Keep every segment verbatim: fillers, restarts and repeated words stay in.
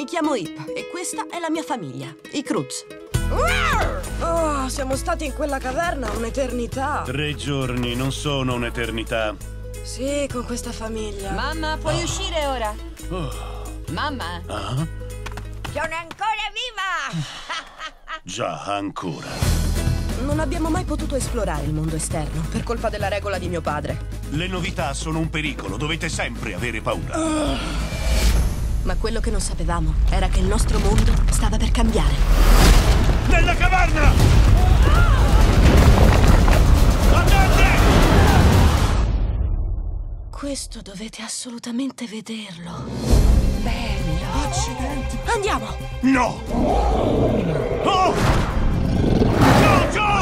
mi chiamo Ip e questa è la mia famiglia, i Cruz. Oh, siamo stati in quella caverna un'eternità. Tre giorni non sono un'eternità. Sì, con questa famiglia. Mamma, puoi oh. uscire ora? Oh. Mamma? Ah? Sono ancora viva! Già, ancora. Non abbiamo mai potuto esplorare il mondo esterno per colpa della regola di mio padre. Le novità sono un pericolo, dovete sempre avere paura. Uh. Ma quello che non sapevamo era che il nostro mondo stava per cambiare. Nella caverna! Attente! Questo dovete assolutamente vederlo. Bello! Accidenti! Andiamo! No! Oh! Go, go!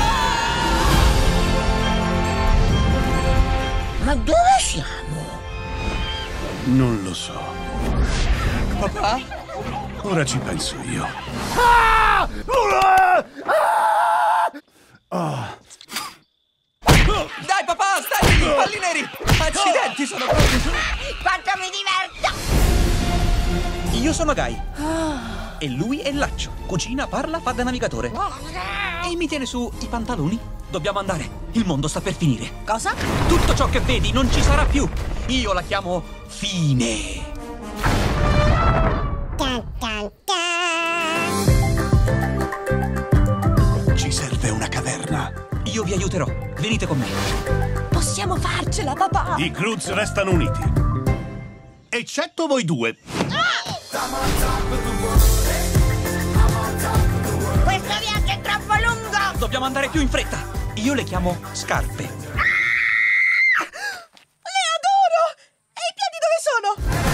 Ma dove siamo? Non lo so. Papà? Ora ci penso io. Ah! Ah! Dai papà, stai lì, palli neri! Accidenti, sono proprio... Quanto mi diverto! Io sono Guy. E lui è Laccio. Cucina, parla, fa da navigatore. E mi tiene su i pantaloni. Dobbiamo andare. Il mondo sta per finire. Cosa? Tutto ciò che vedi non ci sarà più. Io la chiamo fine. Ci serve una caverna. Io vi aiuterò. Venite con me. Possiamo farcela, papà! I Cruz restano uniti. Eccetto voi due. Questo viaggio è troppo lungo! Dobbiamo andare più in fretta. Io le chiamo scarpe. Le adoro! E i piedi dove sono?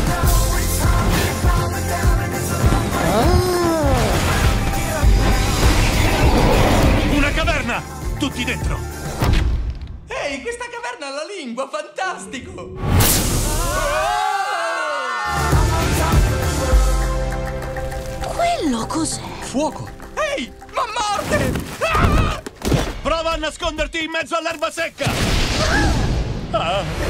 Una caverna! Tutti dentro! Ehi, questa caverna ha la lingua, fantastico! Quello cos'è? Fuoco! Ehi, ma morte! Ah! Prova a nasconderti in mezzo all'erba secca! Ah!